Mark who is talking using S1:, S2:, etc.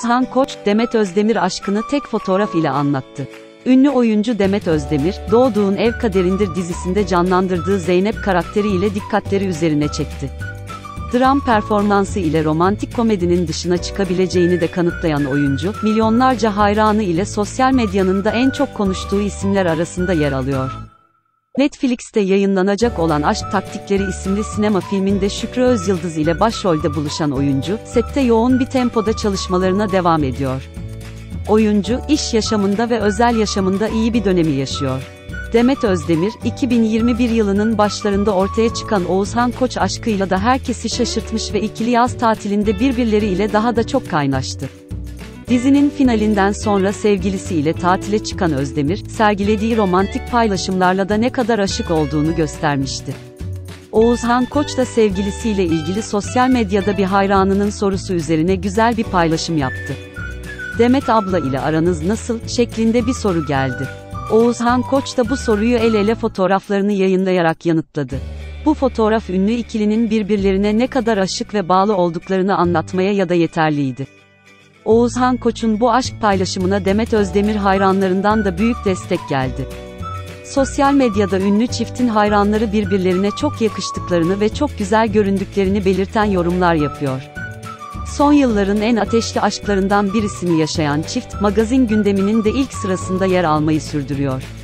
S1: Oğuzhan Koç, Demet Özdemir aşkını tek fotoğraf ile anlattı. Ünlü oyuncu Demet Özdemir, Doğduğun Ev Kaderindir dizisinde canlandırdığı Zeynep karakteriyle dikkatleri üzerine çekti. Dram performansı ile romantik komedinin dışına çıkabileceğini de kanıtlayan oyuncu, milyonlarca hayranı ile sosyal medyanın da en çok konuştuğu isimler arasında yer alıyor. Netflix'te yayınlanacak olan Aşk Taktikleri isimli sinema filminde Şükrü Özyıldız ile başrolde buluşan oyuncu, sette yoğun bir tempoda çalışmalarına devam ediyor. Oyuncu, iş yaşamında ve özel yaşamında iyi bir dönemi yaşıyor. Demet Özdemir, 2021 yılının başlarında ortaya çıkan Oğuzhan Koç aşkıyla da herkesi şaşırtmış ve ikili yaz tatilinde birbirleriyle daha da çok kaynaştı. Dizinin finalinden sonra sevgilisiyle tatile çıkan Özdemir, sergilediği romantik paylaşımlarla da ne kadar aşık olduğunu göstermişti. Oğuzhan Koç da sevgilisiyle ilgili sosyal medyada bir hayranının sorusu üzerine güzel bir paylaşım yaptı. "Demet abla ile aranız nasıl?" şeklinde bir soru geldi. Oğuzhan Koç da bu soruyu el ele fotoğraflarını yayınlayarak yanıtladı. Bu fotoğraf ünlü ikilinin birbirlerine ne kadar aşık ve bağlı olduklarını anlatmaya ya da yeterliydi. Oğuzhan Koç'un bu aşk paylaşımına Demet Özdemir hayranlarından da büyük destek geldi. Sosyal medyada ünlü çiftin hayranları birbirlerine çok yakıştıklarını ve çok güzel göründüklerini belirten yorumlar yapıyor. Son yılların en ateşli aşklarından birisini yaşayan çift, magazin gündeminin de ilk sırasında yer almayı sürdürüyor.